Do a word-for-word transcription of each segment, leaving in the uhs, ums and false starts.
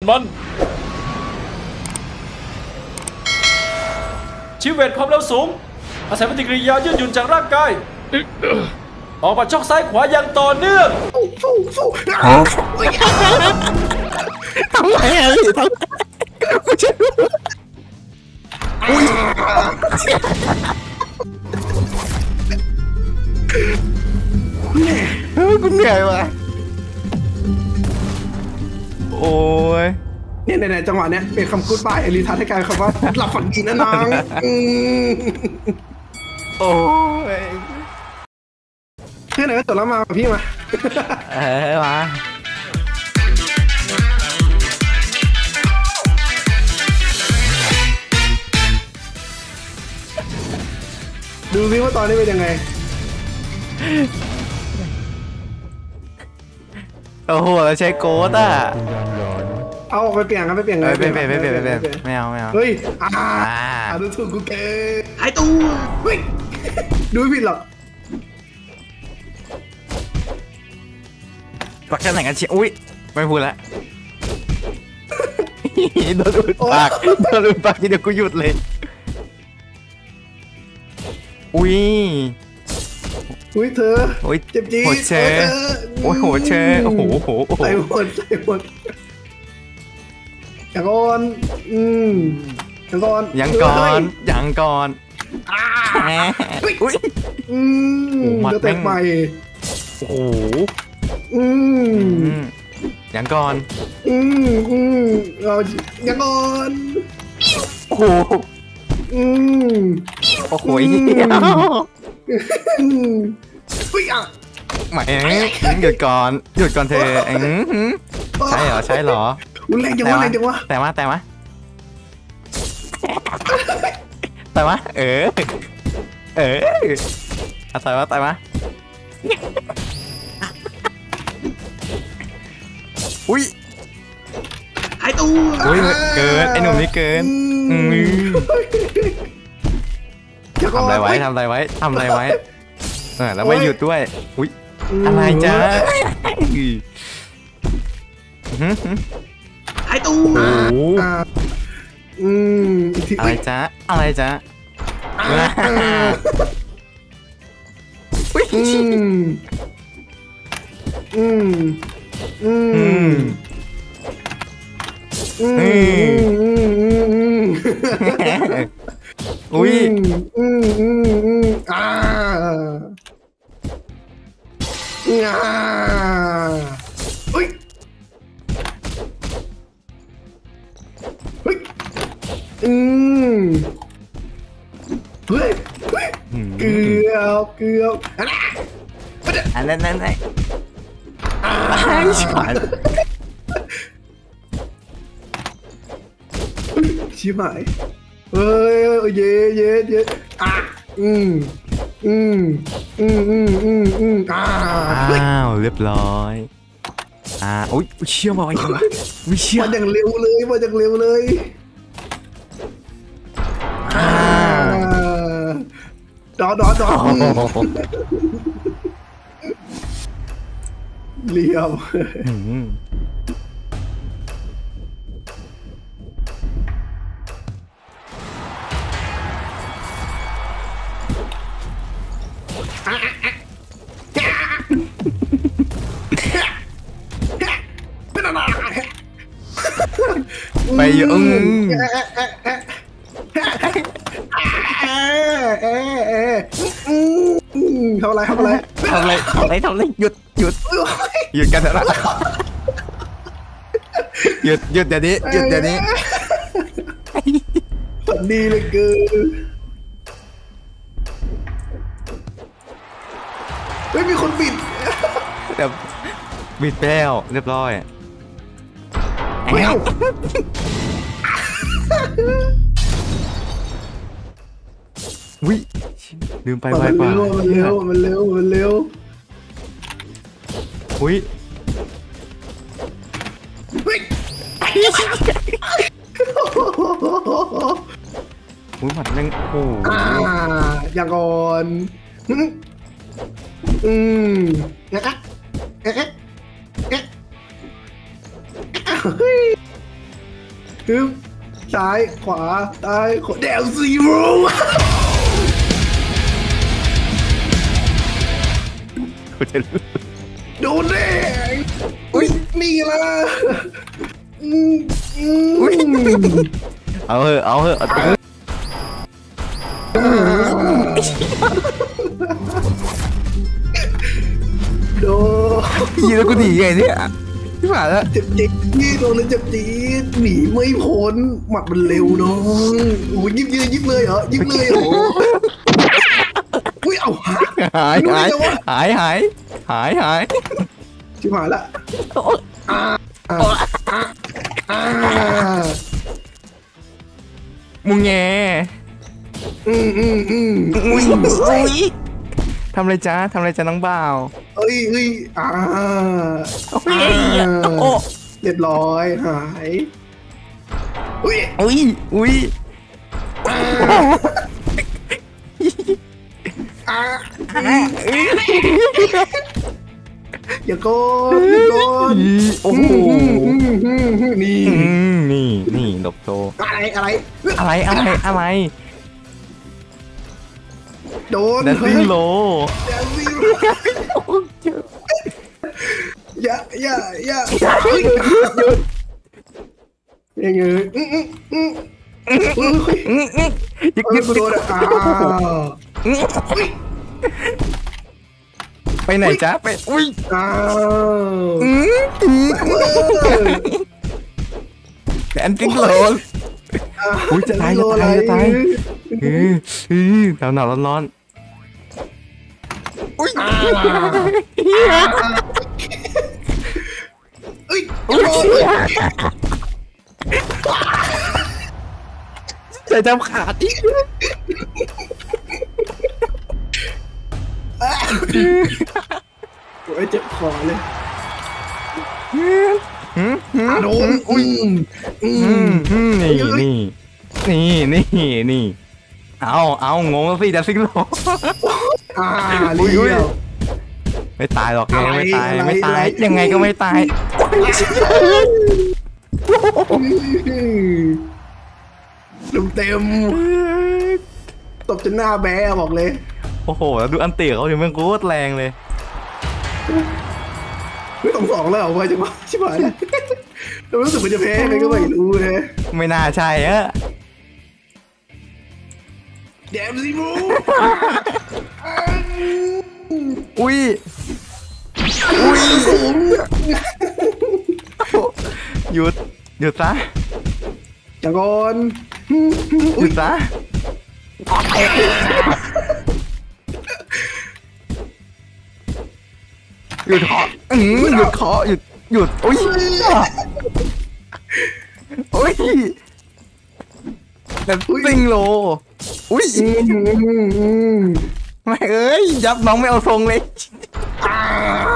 มันชีเวตความเร็วสูงอาศัยปฏิกิริยายืดหยุ่นจากร่างกายออกมาช็อกซ้ายขวาอย่างต่อเนื่องทำไรอ่ะพี่ทำไม่ใช่อุ้ยเฮ้ยกูเหนื่อยว่ะโอ้ยเนี่ยในจังหวะเนี้ยเป็นคำกู๊ดบายเอลิทัสให้กลายเป็นคำว่าหลับฝันดีนะน้องโอ้ยเพื่อนไหนก็จดแล้วมาพี่มาเออมาดูซิว่าตอนนี้เป็นยังไงโอ้โหเราใช้โกดอ่ะเอาไปเปลี่ยนกันไปเปลี่ยนกันไม่เปลี่ยนไม่เปลี่ยนไม่เปลี่ยนไม่เอาไม่เอาเฮ้ยอ่าอ่าดูถูกกูเก๋หายตู้เฮ้ยดูไม่ผิดหรอกปักกันไหนกันเชียอุ้ยไม่พูดละโดนอุดปากโดนอุดปากทีเดียวกูหยุดเลยอุ้ยอุ้ยเธอเจ็บจี๊ดโหดเชโอ้ยโหดเชโอ้โหโหใส่หมดใส่หมดยังก่อนอืมยังก่อนยังก่อนยังก่อนอุ้ยอืมเดี๋ยวแตกใหม่โอ้โหอืมยังก่อนอืมอืมเรายังก่อนโอ้โหอืมโอ้โหอุ้ยอ่ะแหมหยุดก่อนหยุดก่อนเธอใช่เหรอใช่เหรอแรงจังวะแรงจังวะแต่ว่าแต่ว่าแต่ว่าเออเออแต่ว่าแต่ว่าอุ้ยไอ้ตู้อุ้ยเกินไอ้หนุ่มนี่เกินทำอะไรไว้ทำอะไรไว้ทำอะไรไว้เออแล้วไม่หยุดด้วยอุ้ยอะไรจ๊ะไอ้ตู้อืมอะไรจ๊ะอะไรจ๊ะอืมอืมอืมอืมอืมอุ้ยอืมอืมอืมอ่าอ่าอุ้ยเฮ้ยอืมเฮ้ยเฮ้ยเกือบเกือบอันนั้นนั่นไงช็อตชิบหายเฮ้ยเย่เย่เย่อ่ะอืมอืมอืมอืมอืมอืมอ่าอ้าวเรียบร้อยอ่าอุ้ยเชี่ยวมาไว้ยังวะวิเชี่ยวมาอย่างเร็วเลยมาอย่างเร็วเลยอ่าดอดอดอเรียบไปเยอะทำอะไรทำอะไรทำอะไรทำอะไรทำอะไรหยุดหยุดหยุดกันเถอะหยุดหยุดเดี๋ยวนี้หยุดเดี๋ยวนี้ดีเลยเกินไม่มีคนบิดแต่บิดไปแล้วเรียบร้อยไม่เอาวิลืมไปไวกว่ามันเร็วมันเร็วมันเร็วอุ้ยอุ้ยหมัดแม่งโอ้อย่างก่อนอืมเอ๊ะเอ๊ะเอ๊ะเฮ้ยฮึบซ้ายขวาซ้ายขวาแดวซีโร่กูจะรู้โดนแดงอุ้ยนี่ล่ะอืมอืมเอาเหอะเอาเหอะเอาโดนพี่แล้วกูหนีไงเนี่ยพี่ผ่านแล้วเจ็บจี๊ดพี่โดนนั้นเจ็บจี๊ดหนีไม่พ้นหมัดมันเร็วน้องโอ้ยยิบเลยยิบเลยเหรอยิบเลยเหรออุ้ยเอาหายหายหายหายหายหายหายชิบหายละอ่าอ่าอ่ามึงแงอืมอืมอืมอุ้ยอุ้ยทำอะไรจ้าทำอะไรจ้าน้องบ่าวเอ้ยเอ้ยอ่าโอ้ยโอ้เรียบร้อยหายอุ้ยอุ้ยอุ้ยอ่าอย่าโกนอย่าโกนโอ้โหนี่นี่นี่ดบโตอะไรอะไรอะไรอะไรอะไรโดนแดนซิ่งโลแดนซิ่งอย่าอย่าอย่ายังไงอืมอืมอืมยึกเอยึอก กูโดนอ่าไปไหนจ๊ะไปอุ้ยอ้าวแดนซิ่งโลอุ้ยจะตายจะตายจะตายเออเออหนาวหนาวร้อนร้อนอุ้ยเอ้ยใจจำขาดที่โอ้ยเจ็บคอเลยอืมอืมโดนอุ้ยอือืมมอืมนี่นี่นี่นี่นี่เอาเอางงแล้วสิจะซิงโลอ่าเลี้ยวไม่ตายหรอกยังไงไม่ตายอะไรไม่ตายอะไรยังไงก็ไม่ตายเต็มเต็มตบจนหน้าแบะบอกเลยโอ้โหแล้วดูอันเตียเขาอยู่มันโคตรแรงเลยไม่ต้องสองแล้วเหรอไปจังหวะชิบหายแล้วรู้สึกมันจะแพ้ไงก็ไม่รู้เลยไม่น่าใช่อะแดมซิมูอุ้ยอุ้ยสูงหยุดหยุดซะจังก่อนหยุดซะหยุดเคาะอืมหยุดเคาะหยุดหยุดอุ้ยอุ้ยแบบซิงโลอุ้ยอืมอืมอืมไม่เอ้ยยับน้องไม่เอาทรงเลยอ่า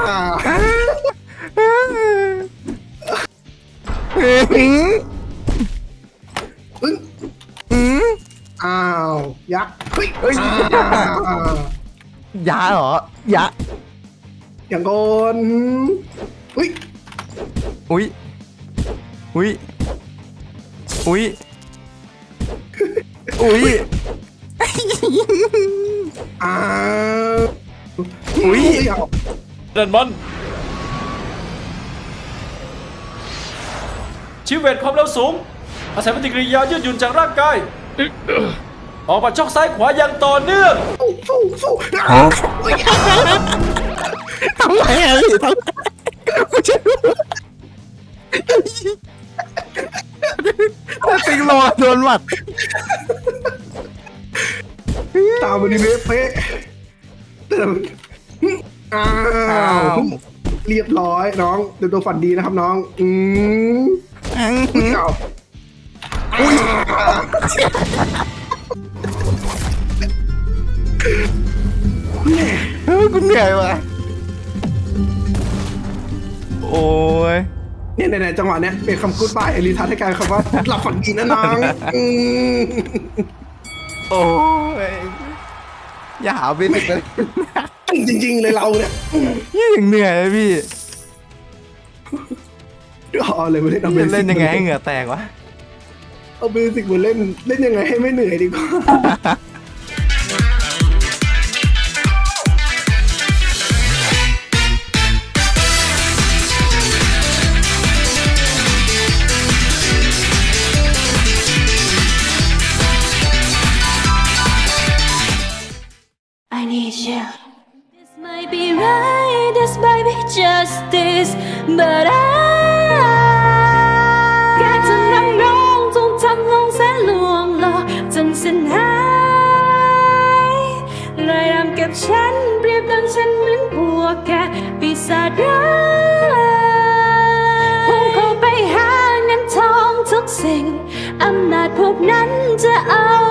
อืมอึ้งอืมอ้าวยักษ์เฮ้ยเอ้ยอ่ายาเหรอยาอย่างก่อนอุ้ยอุ้ยอุ้ยอุ้ยอุ้ยอ้าวอุ้ยเอาเดินบอลชีวิตความเร็วสูง อาศัยปฏิกิริยายืดหยุ่นจากร่างกาย ออกมาช็อกซ้ายขวาอย่างต่อเนื่องฟูฟูฟูทำไมอะพี่ทำไมกูจะรู้ถ้าติงโลโดนหมัดตามมันดีเป๊ะเป๊ะแต่อ้าวเรียบร้อยน้องเดี๋ยวตัวฝันดีนะครับน้องอืมอุ้ยเอาอุ้ยเฮ้ยกูเหนื่อยว่ะโอ้ยเนี่ยในจังหวะเนี้ยเป็นคำกูดบายเอลิทัสให้กลายคำว่าหลับฝันดีนะน้องอืมโอ้ยอย่าหาไปเลยจริงๆเลยเราเนี่ยยังเหนื่อยเลยพี่เดี๋ยวเอาเลยไม่ได้จะเล่นยังไงให้เหงื่อแตกวะเอาเบสิกมาเล่นเล่นยังไงให้ไม่เหนื่อยดีกว่า I need you. This might be right, this might be justice, but I แค่จะนั่งร้องจงทำลงแสนลวงหลอกจนสิ้นหายเลยทำกับฉันเปรียบดังฉันเหมือนพวกแค่ปีศาจร้ายพุ่งเข้าไปหาเงินทองทุกสิ่งอำนาจพวกนั้นจะเอา